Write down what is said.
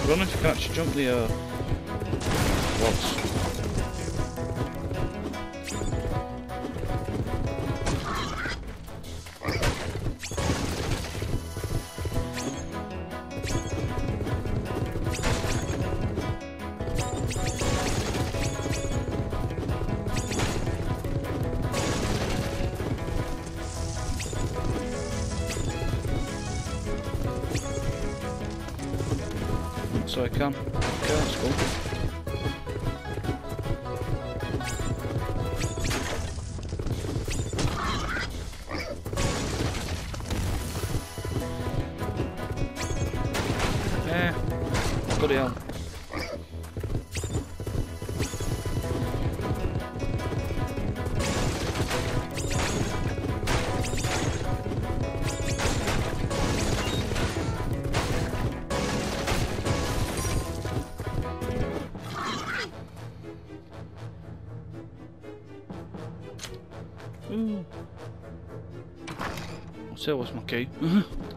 I don't know if you can actually jump the logs. So I can. Okay, that's cool. Yeah, bloody hell. Ooh. I'll say what's my key.